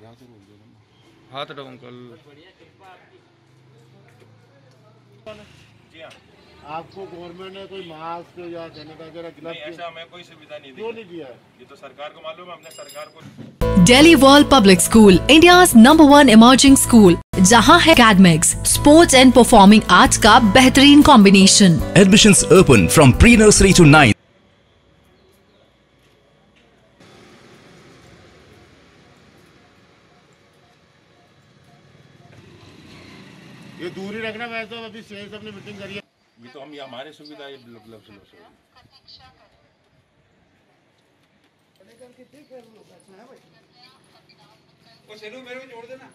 हाथ हटाओ अंकल। जी हाँ, आपको गवर्नमेंट ने कोई मास्क या सैनिटाइजर या ग्लव्स ऐसा हमें कोई सुविधा नहीं दी। क्यों नहीं दिया है? ये तो सरकार को मालूम है, हमने सरकार को। Delhi World Public School, India's #1 emerging school, जहां है academics, sports and performing arts का बेहतरीन combination. Admissions open from pre-nursery to 9th. ये दूरी रखना। वैसे तो अभी सीएस अपनी मीटिंग करी है। ये तो हम ये हमारी सुविधा है। मेरे को जोड़ देना।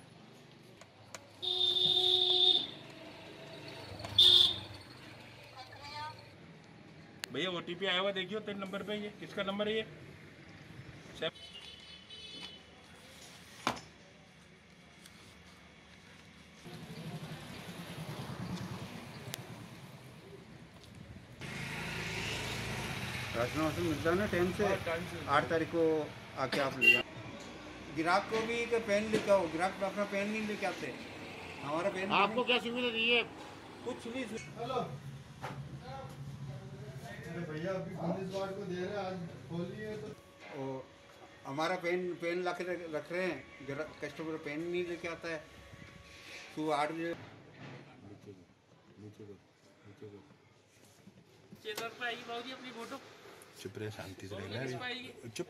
भैया ओटीपी आया हुआ देखियो 3 नंबर पे। ये किसका नंबर है? ये राशन वाशन मिलता है ना टाइम से। 8 तारीख को आके आप ले जाओ। ग्राहक को भी पेन लेके आओ। ग्राहक अपना पेन नहीं लेके आते। हमारा पेन आपको क्या सुविधा दी है? कुछ नहीं। हेलो भैया अभी 19 वार्ड को दे रहे हैं, आज खोलिए तो। हमारा पेन ला के रख रहे हैं। कस्टमर पेन नहीं लेके आता है। तू 8 बजे अपनी फोटो चुप रहे, शांति से रहना। चुप।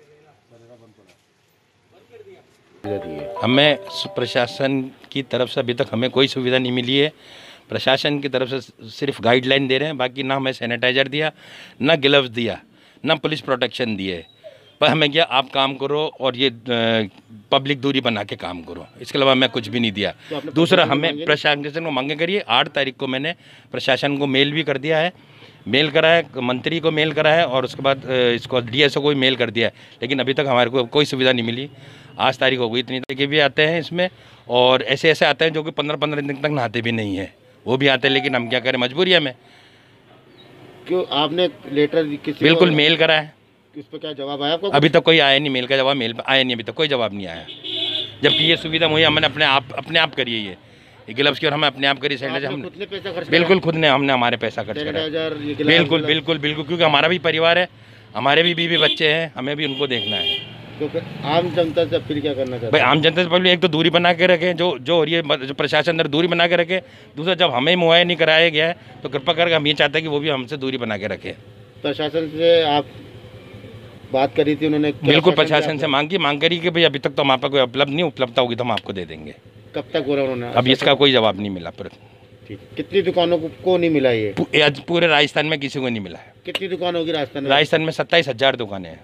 हमें प्रशासन की तरफ से अभी तक हमें कोई सुविधा नहीं मिली है। प्रशासन की तरफ से सिर्फ गाइडलाइन दे रहे हैं, बाकी ना हमें सैनिटाइजर दिया, ना ग्लव्स दिया, ना पुलिस प्रोटेक्शन दिए। पर हमें क्या, आप काम करो और ये पब्लिक दूरी बना के काम करो, इसके अलावा हमें कुछ भी नहीं दिया। दूसरा, हमें प्रशासन को मांगे करिए। 8 तारीख को मैंने प्रशासन को मेल भी कर दिया है, मेल करा है, मंत्री को मेल करा है और उसके बाद इसको डीएसओ को भी मेल कर दिया है, लेकिन अभी तक हमारे को कोई सुविधा नहीं मिली। आज तारीख हो गई, इतनी तरीके भी आते हैं इसमें, और ऐसे आते हैं जो कि 15-15 दिन तक नहाते भी नहीं है, वो भी आते हैं, लेकिन हम क्या करें, मजबूरी है हमें। क्यों आपने लेटर किसी बिल्कुल मेल करा है। इस पर क्या जवाब आया आपको? अभी तक कोई आया नहीं, मेल का जवाब मेल आया नहीं, अभी तक कोई जवाब नहीं आया। जबकि ये सुविधा मुझे हमने अपने आप करी है। ये ग्लव्स की और हमें अपने आप करी, सैनिटाइजर हम बिल्कुल खुद ने, हमने हमारे पैसा खर्च करा। बिल्कुल बिल्कुल बिल्कुल, क्योंकि हमारा भी परिवार है, हमारे भी बीवी बच्चे हैं, हमें भी उनको देखना है। तो आम जनता से अपील क्या करना चाहते भाई? आम जनता से पहले एक तो दूरी बना के रखें, जो हो रही है, जो प्रशासन अंदर दूरी बना के रखे। दूसरा, जब हमें मुहैया नहीं कराया गया है तो कृपा करके हम ये चाहते हैं कि वो भी हमसे दूरी बना के रखे। प्रशासन से आप बात करी थी उन्होंने? बिल्कुल प्रशासन से मांग करी कि भाई अभी तक तो हमारे पास कोई उपलब्ध नहीं, उपलब्धता होगी तो हम आपको दे देंगे। कब तक हो रहा उन्होंने? अब इसका कोई जवाब नहीं मिला। पर कितनी दुकानों को नहीं मिला ये? आज पूरे राजस्थान में किसी को नहीं मिला है। कितनी दुकान होगी राजस्थान में? राजस्थान में 27,000 दुकानें हैं,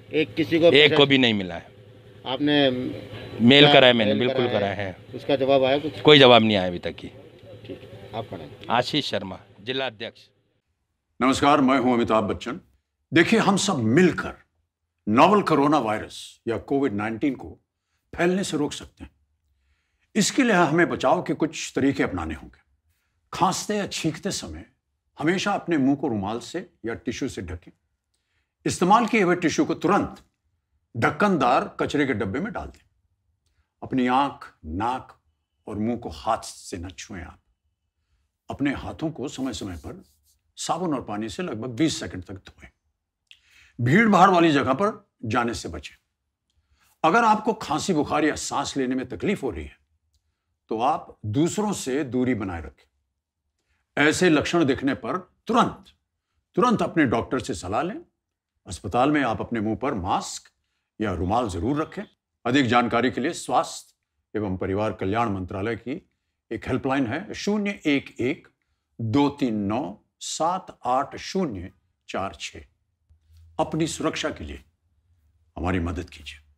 एक को भी नहीं मिला है। आपने मेल करा है? मैंने बिल्कुल करा है। उसका जवाब आया कुछ? कोई जवाब नहीं आया अभी तक की। ठीक, आपका नाम? आशीष शर्मा, जिला अध्यक्ष। नमस्कार, मैं हूं अमिताभ बच्चन। देखिए, हम सब मिलकर नोवल कोरोना वायरस या कोविड-19 को फैलने से रोक सकते हैं। इसके लिए हमें बचाव के कुछ तरीके अपनाने होंगे। खांसते या छींकते समय हमेशा अपने मुंह को रुमाल से या टिश्यू से ढकें। इस्तेमाल किए हुए टिश्यू को तुरंत ढक्कनदार कचरे के डब्बे में डाल दें। अपनी आंख, नाक और मुंह को हाथ से न छुएं। आप अपने हाथों को समय समय पर साबुन और पानी से लगभग 20 सेकंड तक धोएं। भीड़ भाड़ वाली जगह पर जाने से बचें। अगर आपको खांसी, बुखार या सांस लेने में तकलीफ हो रही है तो आप दूसरों से दूरी बनाए रखें। ऐसे लक्षण दिखने पर तुरंत अपने डॉक्टर से सलाह लें। अस्पताल में आप अपने मुंह पर मास्क या रुमाल जरूर रखें। अधिक जानकारी के लिए स्वास्थ्य एवं परिवार कल्याण मंत्रालय की एक हेल्पलाइन है 011-239-78046। अपनी सुरक्षा के लिए हमारी मदद कीजिए।